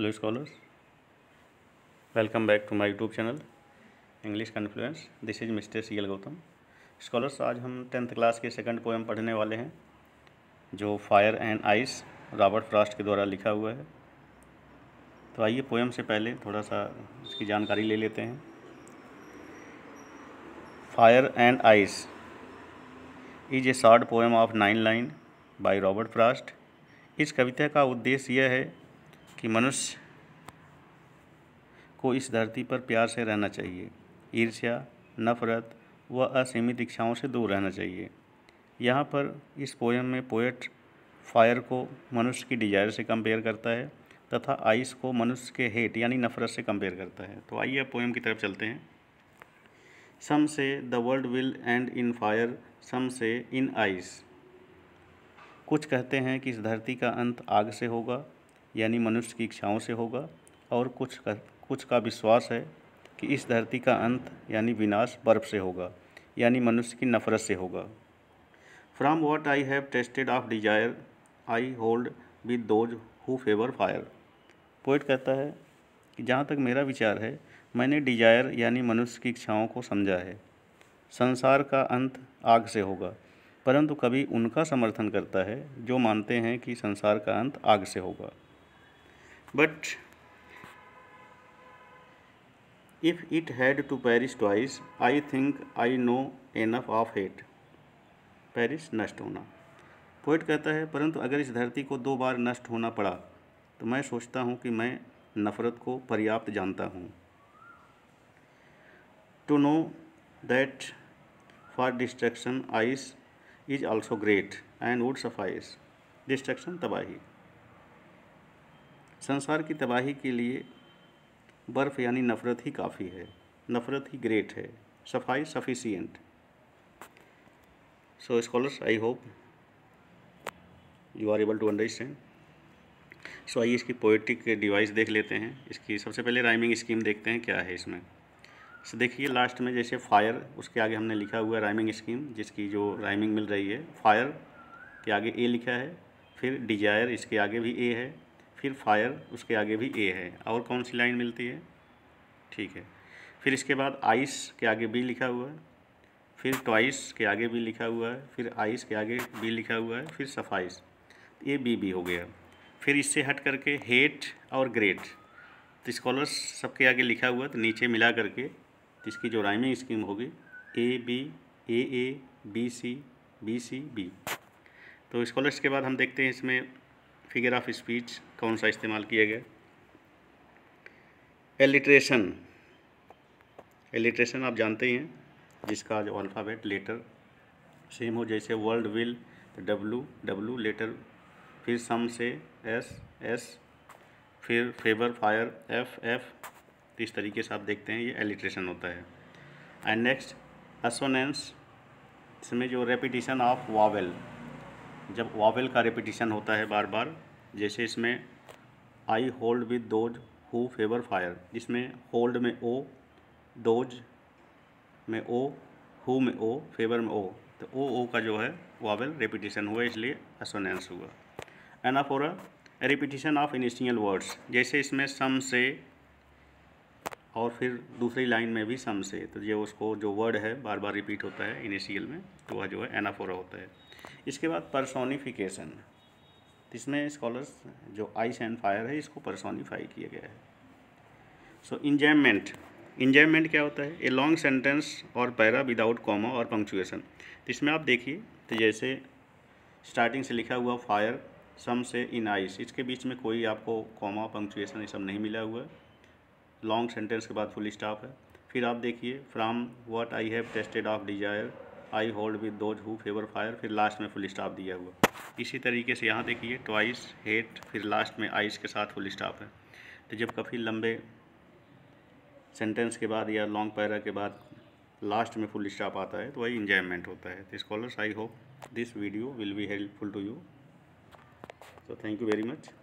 Hello scholars, welcome back to my YouTube channel English Confluence. This is mister C L Gautam. Scholars, आज हम 10th class के second poem पढ़ने वाले हैं जो fire and ice Robert Frost के द्वारा लिखा हुआ है। तो आइए पोएम से पहले थोड़ा सा इसकी जानकारी ले लेते हैं। Fire and ice is a short poem of 9 line by Robert Frost. इस कविता का उद्देश्य यह है कि मनुष्य को इस धरती पर प्यार से रहना चाहिए, ईर्ष्या, नफरत व असीमित इच्छाओं से दूर रहना चाहिए। यहाँ पर इस पोएम में पोएट फायर को मनुष्य की डिजायर से कंपेयर करता है तथा आइस को मनुष्य के हेट यानी नफरत से कंपेयर करता है। तो आइए अब पोएम की तरफ चलते हैं। Some say the world will end in fire, some say in ice. कुछ कहते हैं कि इस धरती का अंत आग से होगा यानी मनुष्य की इच्छाओं से होगा, और कुछ का विश्वास है कि इस धरती का अंत यानी विनाश बर्फ से होगा यानी मनुष्य की नफरत से होगा। From what I have tasted of desire I hold with those who favour fire. Poet कहता है कि जहाँ तक मेरा विचार है, मैंने डिजायर यानी मनुष्य की इच्छाओं को समझा है। संसार का अंत आग से होगा, परंतु कभी उनका समर्थन करता है जो मानते हैं कि संसार का अंत आग से होगा। But if it had to perish twice, I think I know enough of hate। Perish नष्ट होना। पोएट कहता है परंतु अगर इस धरती को 2 बार नष्ट होना पड़ा तो मैं सोचता हूँ कि मैं नफ़रत को पर्याप्त जानता हूँ। To know that for destruction ice is also great and would suffice. Destruction तबाही। संसार की तबाही के लिए बर्फ यानी नफ़रत ही काफ़ी है, नफ़रत ही ग्रेट है, suffice sufficient. So scholars, I hope you are able to understand. So आइए इसकी पोएटिक डिवाइस देख लेते हैं। इसकी सबसे पहले राइमिंग स्कीम देखते हैं क्या है इसमें। सो देखिए लास्ट में जैसे फायर, उसके आगे हमने लिखा हुआ है राइमिंग स्कीम, जिसकी जो राइमिंग मिल रही है। फायर के आगे ए लिखा है, फिर डिजायर इसके आगे भी ए है, फिर फायर उसके आगे भी ए है। और कौन सी लाइन मिलती है? ठीक है। फिर इसके बाद आइस के आगे बी लिखा हुआ है, फिर ट्वाइस के आगे बी लिखा हुआ है, फिर आइस के आगे बी लिखा हुआ है, फिर सफाइस, ये बी हो गया। फिर इससे हट करके हेट और ग्रेट, तो स्कॉलर्स सबके आगे लिखा हुआ है, तो नीचे मिला करके इसकी जो राइमिंग स्कीम होगी ए बी सी बी। तो स्कॉलर्स के बाद हम देखते हैं इसमें फिगर ऑफ स्पीच कौन सा इस्तेमाल किया गया। एलिट्रेशन। एलिट्रेशन आप जानते ही हैं, जिसका जो अल्फ़ाबेट लेटर सेम हो, जैसे वर्ल्ड विल तो डब्लू लेटर, फिर सम से एस, फिर फेवर फायर एफ। तो इस तरीके से आप देखते हैं ये एलिट्रेशन होता है। एंड नेक्स्ट असोनेंस, इसमें जो रेपिटिशन ऑफ वावेल, जब वावेल का रेपिटिशन होता है बार बार, जैसे इसमें I hold with those who favour fire, जिसमें होल्ड में ओ, दोज में ओ, हु में ओ, फेवर में ओ, तो ओ का जो है वावेल रेपिटिशन हुआ, इसलिए असोनेंस हुआ। Anaphora, repetition of initial words, जैसे इसमें सम से और फिर दूसरी लाइन में भी सम से, तो ये उसको जो वर्ड है बार बार रिपीट होता है इनिशियल में, तो वह जो है एनाफोरा होता है। इसके बाद पर्सोनिफिकेशन, इसमें स्कॉलर्स जो आइस एंड फायर है इसको पर्सोनिफाई किया गया है। सो इंजॉयमेंट, इंजॉयमेंट क्या होता है? ए लॉन्ग सेंटेंस और पैरा विदाउट कॉमा और पंक्चुएशन। तो इसमें आप देखिए, तो जैसे स्टार्टिंग से लिखा हुआ fire, some say in ice, इसके बीच में कोई आपको कॉमा पंक्चुएशन ये सब नहीं मिला हुआ है। लॉन्ग सेंटेंस के बाद फुल स्टॉप है। फिर आप देखिए from what I have tasted of desire I hold with those who favour fire, फिर लास्ट में फुल स्टॉप दिया हुआ। इसी तरीके से यहाँ देखिए ट्वाइस, हेट, फिर लास्ट में आइस के साथ फुल स्टॉप है। तो जब काफ़ी लंबे सेंटेंस के बाद या लॉन्ग पैरा के बाद लास्ट में फुल स्टॉप आता है तो वही इंजॉयमेंट होता है। तो scholars, I hope this video will be helpful to you. So thank you very much.